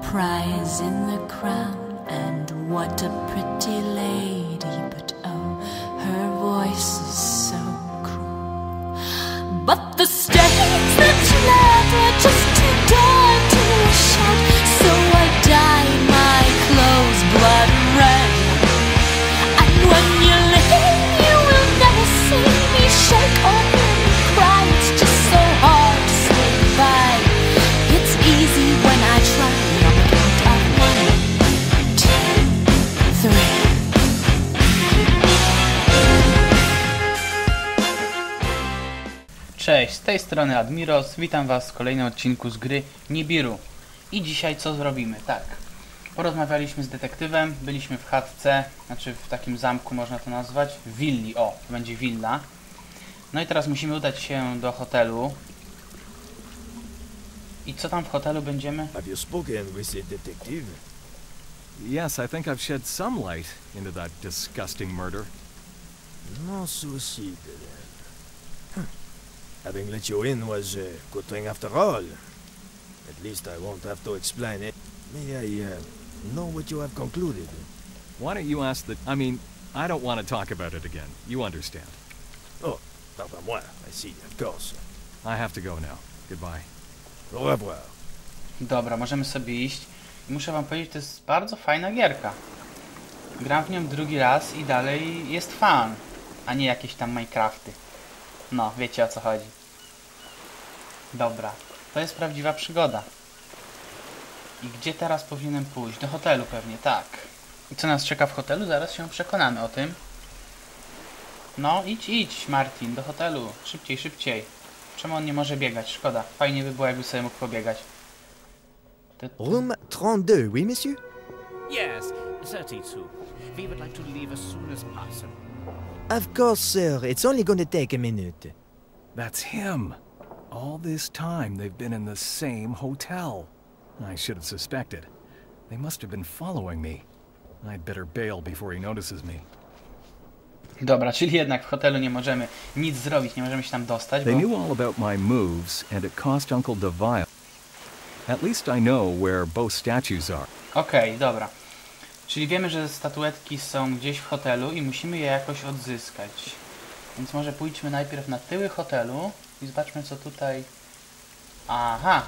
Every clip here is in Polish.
prize in the crown, and what a pretty lady, but oh, her voice is so cruel. But the stakes that she left were just too dark to shout, so I dyed my clothes blood red. And when you leave, you will never see me shake or hear me cry. It's just so hard to say goodbye. It's easy when I try. On the count of 1, 2, 3. Cześć, z tej strony Admiros, witam was w kolejnym odcinku z gry Nibiru. I dzisiaj co zrobimy? Tak, porozmawialiśmy z detektywem, byliśmy w chatce, znaczy w takim zamku można to nazwać, w willi, o, to będzie willa. No i teraz musimy udać się do hotelu. I co tam w hotelu będziemy? Have you spoken with the detective? Yes, I think I've shed some light into that disgusting murder. No suicide then. Having let you in was a good thing after all. At least I won't have to explain it. May I know what you have concluded? Why don't you ask the... I mean, I don't want to talk about it again. You understand. Oh, pardon-moi. I see, of course. I have to go now. Goodbye. Au revoir. Dobra, możemy sobie iść. I muszę wam powiedzieć, to jest bardzo fajna gierka. Gram w nią drugi raz i dalej jest fan, a nie jakieś tam Minecrafty. No, wiecie o co chodzi. Dobra, to jest prawdziwa przygoda. I gdzie teraz powinienem pójść? Do hotelu pewnie, tak. I co nas czeka w hotelu? Zaraz się przekonamy o tym. No, idź, Martin, do hotelu. Szybciej, szybciej. Czemu on nie może biegać? Szkoda. Fajnie by było, jakby sobie mógł pobiegać. Room 32, oui, monsieur? Yes, 32. We would like to leave as soon as possible. Of course, sir. It's only going to take a minute. That's him. All this time they've been in the same hotel. I should have suspected. They must have been following me. I'd better bail before he notices me. Dobra, czyli jednak w hotelu nie możemy nic zrobić, nie możemy się tam dostać, They bo... knew all about my moves, and it cost Uncle Deville. At least I know where both statues are. Okej, dobra. Czyli wiemy, że statuetki są gdzieś w hotelu i musimy je jakoś odzyskać. Więc może pójdźmy najpierw na tyły hotelu i zobaczmy, co tutaj... Aha!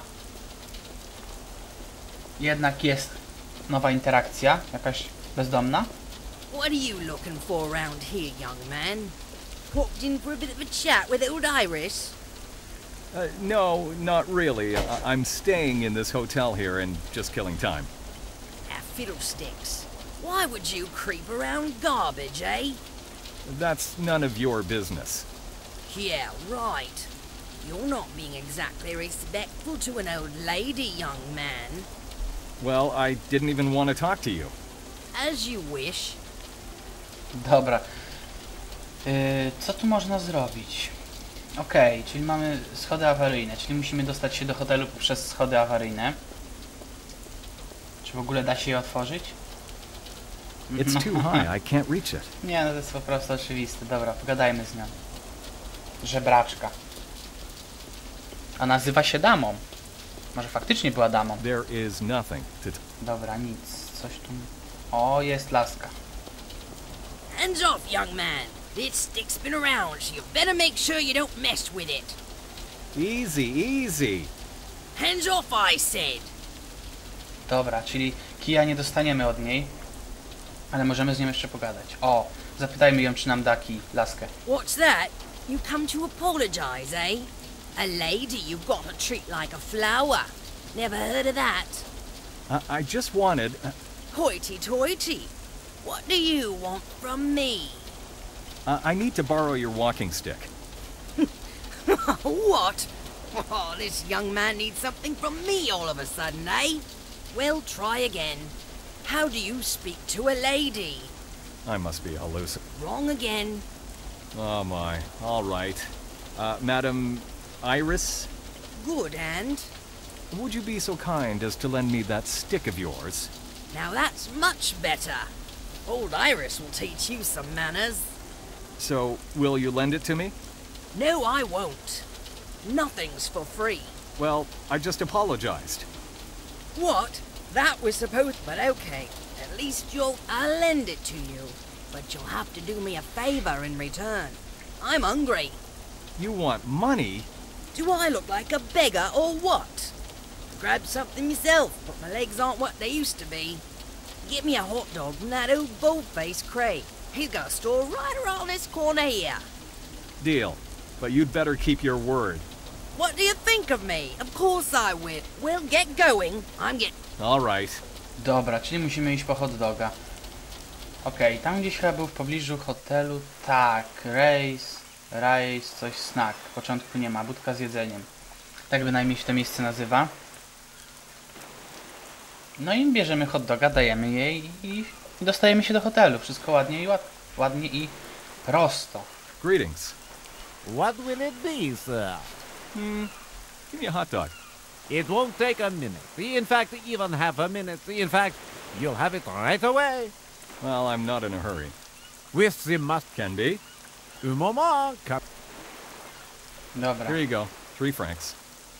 Jednak jest nowa interakcja, jakaś bezdomna. What are you looking for around here, young man? Popped in for a bit of a chat with old Iris? No, not really. I'm staying in this hotel here and just killing time. Ah, fiddlesticks. Why would you creep around garbage, eh? That's none of your business. Yeah, right. You're not being exactly respectful to an old lady, young man. Well, I didn't even want to talk to you. As you wish. Dobra. Co tu można zrobić? Okej, czyli mamy schody awaryjne, czyli musimy dostać się do hotelu poprzez schody awaryjne. Czy w ogóle da się je otworzyć? It's too high. I can't reach it. Nie, no to jest po prostu oczywiste. Dobra, pogadajmy z nią. Żebraczka. A nazywa się damą. Może faktycznie była damą. There is nothing to... Dobra, nic. Coś tu... O, jest laska. Hands off, young man. This stick's been around, so you better make sure you don't mess with it. Easy, easy. Hands off, I said. Dobra, czyli kija nie dostaniemy od niej. Ale możemy z nią jeszcze pogadać. O, zapytajmy ją, czy nam da kij, laskę. What's that? You come to apologize, eh? A lady you've got to treat like a flower. Never heard of that. I just wanted... Hoity-toity. What do you want from me? I need to borrow your walking stick. What? Oh, this young man needs something from me all of a sudden, eh? Well, try again. How do you speak to a lady? I must be hallucinating. Wrong again. Oh my, all right. Madam Iris? Good, and? Would you be so kind as to lend me that stick of yours? Now that's much better. Old Iris will teach you some manners. So, will you lend it to me? No, I won't. Nothing's for free. Well, I just apologized. What? That was supposed... But okay, at least I'll lend it to you. But you'll have to do me a favor in return. I'm hungry. You want money? Do I look like a beggar or what? Grab something yourself, but my legs aren't what they used to be. Get me a hot dog from that old bold-faced Craig. He's got a store right around this corner here. Deal. But you'd better keep your word. What do you think of me? Of course I will. Well, get going. I'm getting... All right. Dobra, czyli musimy iść po hot doga. Okej, tam gdzieś chyba był w pobliżu hotelu. Tak, Race, coś snack. W początku nie ma, budka z jedzeniem. Tak bynajmniej się to miejsce nazywa. No i bierzemy hot doga, dajemy jej i dostajemy się do hotelu. Wszystko ładnie i prosto. Greetings. What will it be, sir? Give me a hot dog. It won't take a minute. In fact, even half a minute. In fact, you'll have it right away. Well, I'm not in a hurry. With the must... Can be. Un moment. Dobra. Here you go. 3 francs.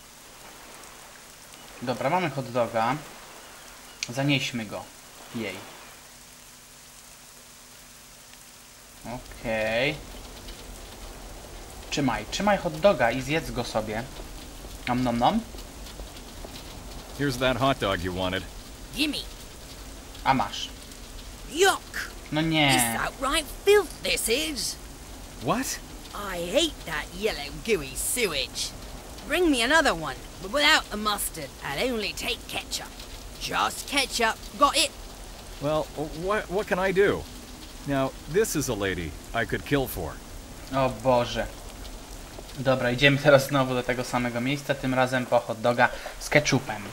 Dobra, mamy hot doga. Zanieśmy go. Jej. Okej. Trzymaj hot doga i zjedz go sobie. Nom nom nom. Here's that hot dog you wanted. Gimme. A masz. Yuck. No This nie. outright filth, this is. What? I hate that yellow gooey sewage. Bring me another one, but without the mustard. I'll only take ketchup. Just ketchup. Got it? Well, what can I do? Now, this is a lady I could kill for. O Boże. Dobra, idziemy teraz znowu do tego samego miejsca, tym razem po hot doga z ketchupem.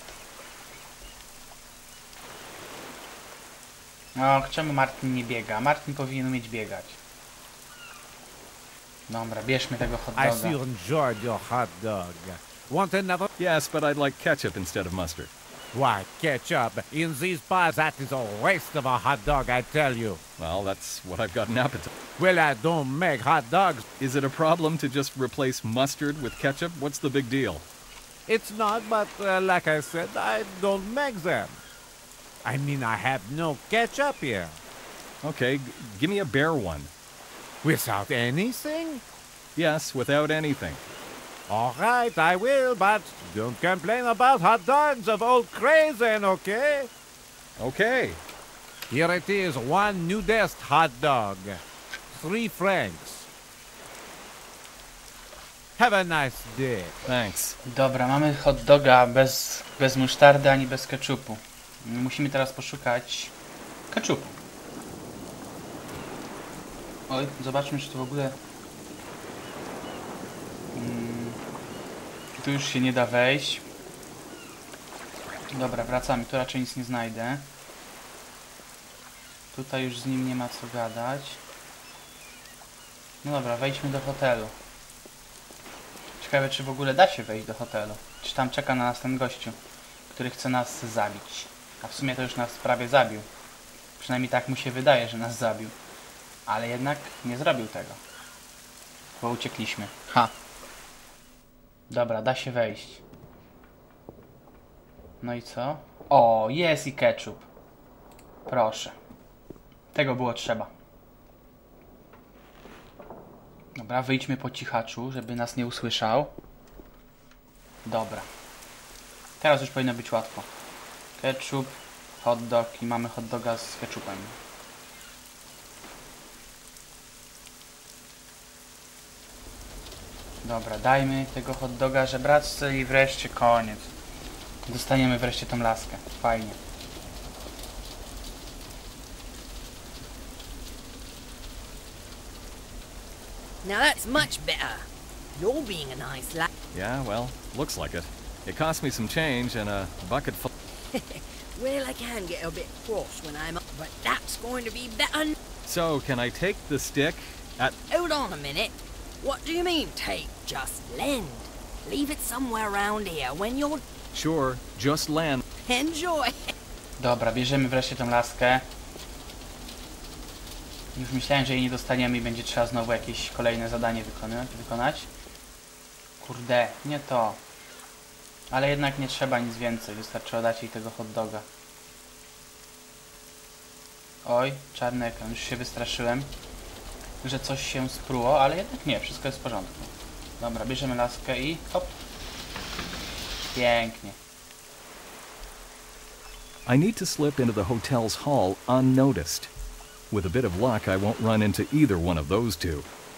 Och, czemu Martin nie biega? Martin powinien umieć biegać. Dobra, bierzmy tego hot I doga. still enjoyed your hot dog. Want another? Yes, but I'd like ketchup instead of mustard. Why, ketchup? In these parts, that is a waste of a hot dog, I tell you. Well, that's what I've got an appetite. Well, I don't make hot dogs. Is it a problem to just replace mustard with ketchup? What's the big deal? It's not, but like I said, I don't make them. I mean, I have no ketchup here. Okay, give me a bare one. Without anything? Yes, without anything. All right, I will, but don't complain about hot dogs of old Crazen, okay? Okay. Here it is, one nudist hot dog. 3 francs. Have a nice day. Thanks. Dobra, mamy hot doga bez musztardy ani bez ketchupu. Musimy teraz poszukać ketchupu. Oj, zobaczmy, czy to w ogóle... Tu już się nie da wejść. Dobra, wracamy. Tu raczej nic nie znajdę. Tutaj już z nim nie ma co gadać. No dobra, wejdźmy do hotelu. Ciekawe, czy w ogóle da się wejść do hotelu. Czy tam czeka na nas ten gościu, który chce nas zabić. A w sumie to już nas prawie zabił. Przynajmniej tak mu się wydaje, że nas zabił. Ale jednak nie zrobił tego. Bo uciekliśmy. Ha! Dobra, da się wejść. No i co? O, jest i ketchup. Proszę. Tego było trzeba. Dobra, wyjdźmy po cichaczu, żeby nas nie usłyszał. Dobra. Teraz już powinno być łatwo. Ketchup, hot dog i mamy hot doga z ketchupem. Dobra, dajmy tego hot doga żebraczce i wreszcie koniec. Dostaniemy wreszcie tą laskę. Fajnie. Now that's much better. You're being a nice lad. Yeah, well, looks like it. It cost me some change and a bucket full. Well, I can get a bit cross when I'm up, but that's going to be better. So, can I take the stick at... Hold on a minute. What do you mean, take? Just lend. Leave it somewhere around here when you're... Sure, just land. Enjoy. Dobra, bierzemy wreszcie tą laskę. Już myślałem, że jej nie dostaniemy i będzie trzeba znowu jakieś kolejne zadanie wykonać. Kurde, nie to. Ale jednak nie trzeba nic więcej, wystarczyło dać jej tego hot doga. Oj, czarny ekran, już się wystraszyłem, że coś się spruło, ale jednak nie, wszystko jest w porządku. Dobra, bierzemy laskę i hop. Pięknie. I need to slip into the hotel's hall unnoticed. With a bit of luck, I won't run into either one of those two.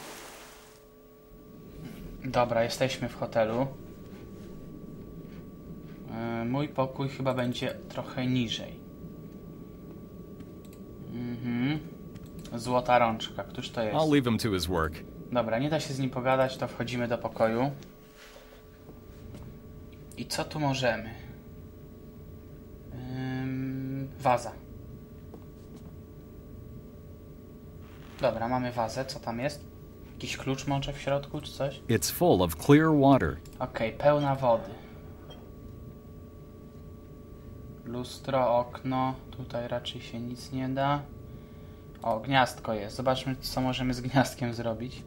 Dobra, jesteśmy w hotelu. Mój pokój chyba będzie trochę niżej. Złota rączka, któż to jest? I'll leave him to his work. Dobra, nie da się z nim pogadać, to wchodzimy do pokoju. I co tu możemy? Waza. Dobra, mamy wazę, co tam jest? Jakiś klucz może w środku, czy coś? It's full of clear water. Okej, pełna wody. Lustro, okno. Tutaj raczej się nic nie da. O, gniazdko jest. Zobaczmy, co możemy z gniazdkiem zrobić.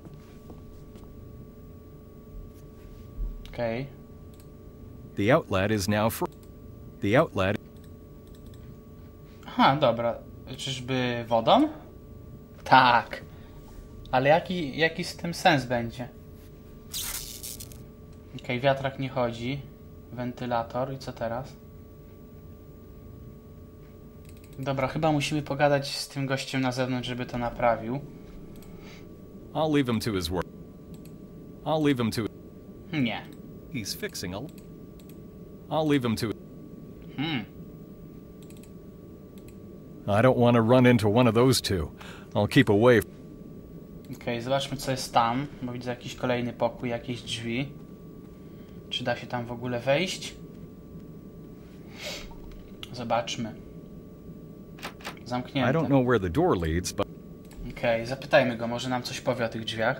Okej. The outlet is now free. The outlet. Aha, dobra. Czyżby wodą? Tak. Ale jaki z tym sens będzie? Okej, wiatrak nie chodzi. Wentylator. I co teraz? Dobra, chyba musimy pogadać z tym gościem na zewnątrz, żeby to naprawił. I'll leave him to his work. I'll leave him to. Nie. He's fixing a. I'll leave him to. I don't want to run into one of those two. I'll keep away. Okej, zobaczmy, co jest tam, bo widzę jakiś kolejny pokój, jakieś drzwi. Czy da się tam w ogóle wejść? Zobaczmy. Zamknięte. I don't know where the door leads, but. Okej, zapytajmy go, może nam coś powie o tych drzwiach.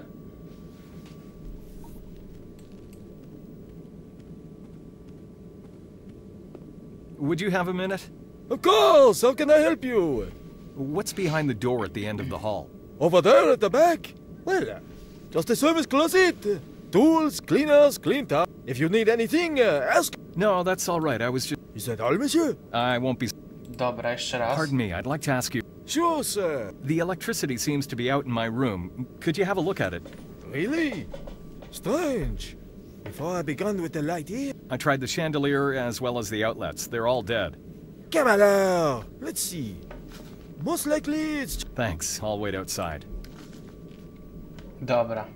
Would you have a minute? Of course! How can I help you? What's behind the door at the end of the hall? Over there at the back? Well, just a service closet. Tools, cleaners, clean towel. If you need anything, ask. No, that's all right. I was just. Is that all, monsieur? I won't be. Dobra, jeszcze raz. Pardon me, I'd like to ask you. Sure, sir. The electricity seems to be out in my room. Could you have a look at it? Really? Strange. Before I began with the light here. I tried the chandelier as well as the outlets. They're all dead. Come alors. Let's see. Most likely it's... Thanks. I'll wait outside. Dobra.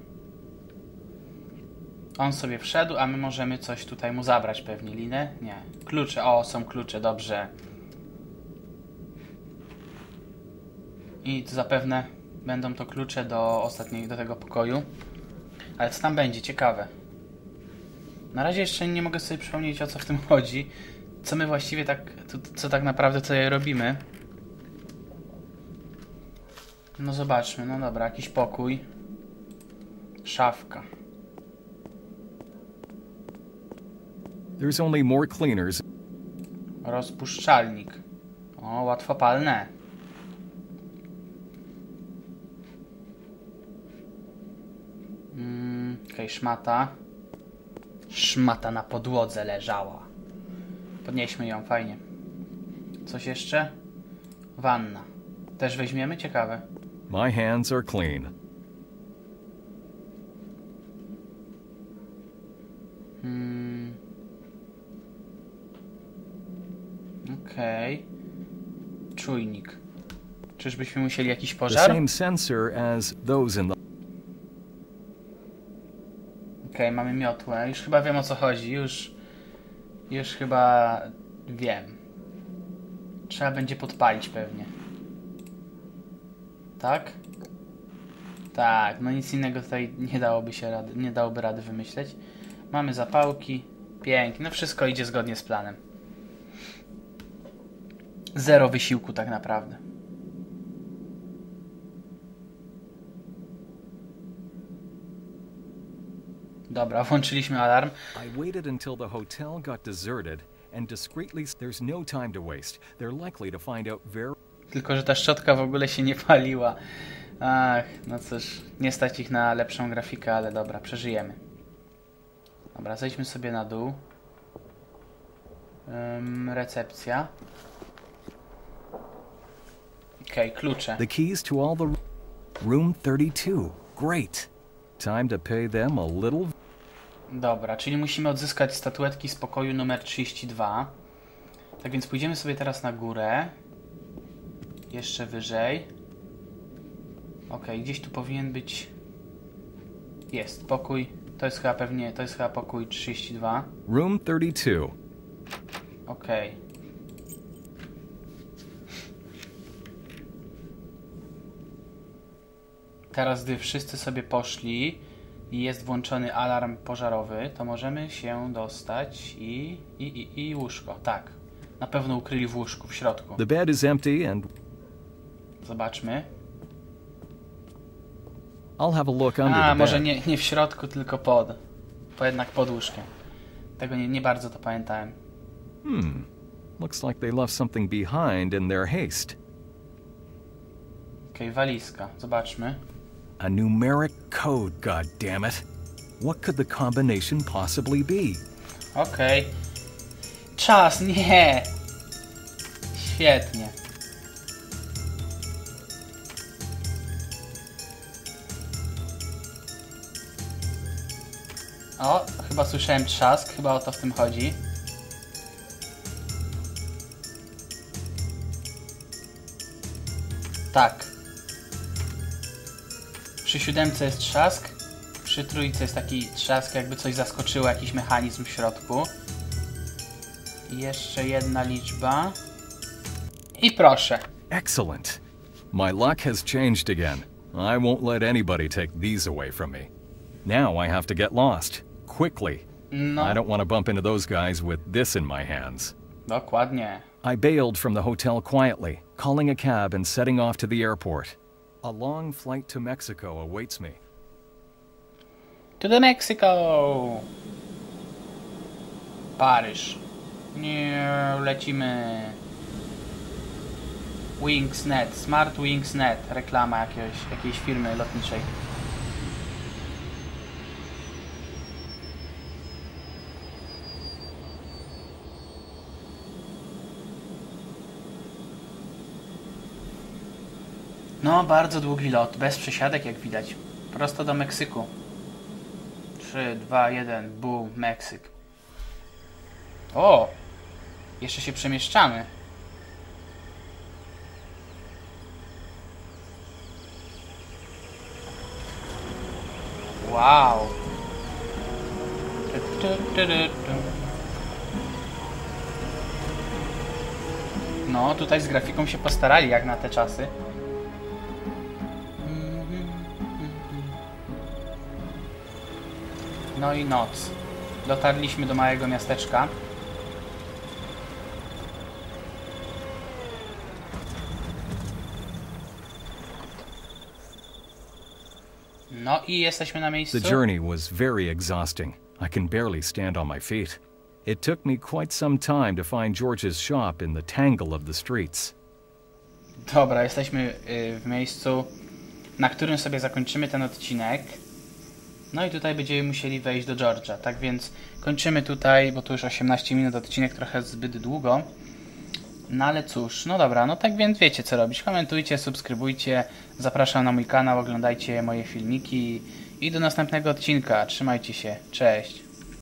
On sobie wszedł, a my możemy coś tutaj mu zabrać pewnie. Linę? Nie. Klucze. O, są klucze, dobrze. I to zapewne będą to klucze do tego pokoju. Ale co tam będzie? Ciekawe. Na razie jeszcze nie mogę sobie przypomnieć, o co w tym chodzi. Co my właściwie co tak naprawdę tutaj robimy. No zobaczmy, no dobra, jakiś pokój. Szafka. There's only more cleaners. Rozpuszczalnik. O, łatwopalne. Okej, szmata. Szmata na podłodze leżała. Podnieśmy ją, fajnie. Coś jeszcze? Wanna. Też weźmiemy? Ciekawe. My hands are clean. Okej. Czujnik. Czyżbyśmy musieli jakiś The pożar? same sensor as those in the. Okej, mamy miotłę. Już chyba wiem, o co chodzi. Już chyba wiem. Trzeba będzie podpalić pewnie. Tak? Tak, no nic innego tutaj nie dałoby rady wymyśleć. Mamy zapałki. Pięknie. No wszystko idzie zgodnie z planem. Zero wysiłku tak naprawdę. Dobra, włączyliśmy alarm. I waited until the hotel got deserted and discreetly. There's no time to waste. They're likely to find out very. Tylko że ta szczotka w ogóle się nie paliła. Ach, no cóż, nie stać ich na lepszą grafikę, ale dobra, przeżyjemy. Dobra, zejdźmy sobie na dół. Recepcja. Okej, klucze. The keys to all the... Room 32. Great. Time to pay them a little... Dobra, czyli musimy odzyskać statuetki z pokoju numer 32. Tak więc pójdziemy sobie teraz na górę. Jeszcze wyżej. Okej, gdzieś tu powinien być... Jest, pokój. To jest chyba pewnie... To jest chyba pokój 32. Room 32. Okej. Teraz, gdy wszyscy sobie poszli i jest włączony alarm pożarowy, to możemy się dostać i łóżko. Tak. Na pewno ukryli w łóżku, w środku. The bed is empty and... Zobaczmy. I'll have a look under the bed. Może nie w środku, tylko jednak pod łóżkiem. Tego nie bardzo to pamiętałem. Looks like they left something behind in their haste. Okej, walizka. Zobaczmy. A numeric code, goddammit. What could the combination possibly be? Okej. Czas, nie! Świetnie. O, chyba słyszałem trzask, chyba o to w tym chodzi. Tak. Przy 7 jest trzask, przy 3 jest taki trzask, jakby coś zaskoczyło, jakiś mechanizm w środku. I jeszcze jedna liczba. I proszę. Excellent. My luck has changed again. I won't let anybody take these away from me. Now I have to get lost. Quickly. No, I don't want to bump into those guys with this in my hands. dokładnie. I bailed from the hotel quietly, calling a cab and setting off to the airport. A long flight to Mexico awaits me. To the Mexico! Paryż. Nie, lecimy. Wingsnet, Smart Wingsnet, reklama jakiejś firmy lotniczej. No, bardzo długi lot, bez przesiadek jak widać. Prosto do Meksyku. 3, 2, 1, boom, Meksyk. O! Jeszcze się przemieszczamy. Wow! No, tutaj z grafiką się postarali jak na te czasy. No i noc. Dotarliśmy do małego miasteczka. No i jesteśmy na miejscu. The journey was very exhausting. I can barely stand on my feet. It took me quite some time to find George's shop in the tangle of the streets. Dobra, jesteśmy w miejscu, na którym sobie zakończymy ten odcinek. No i tutaj będziemy musieli wejść do George'a. Tak więc kończymy tutaj, bo tu już 18 minut odcinek, trochę zbyt długo. No ale cóż, no dobra, no tak więc wiecie co robić. Komentujcie, subskrybujcie, zapraszam na mój kanał, oglądajcie moje filmiki i do następnego odcinka. Trzymajcie się, cześć.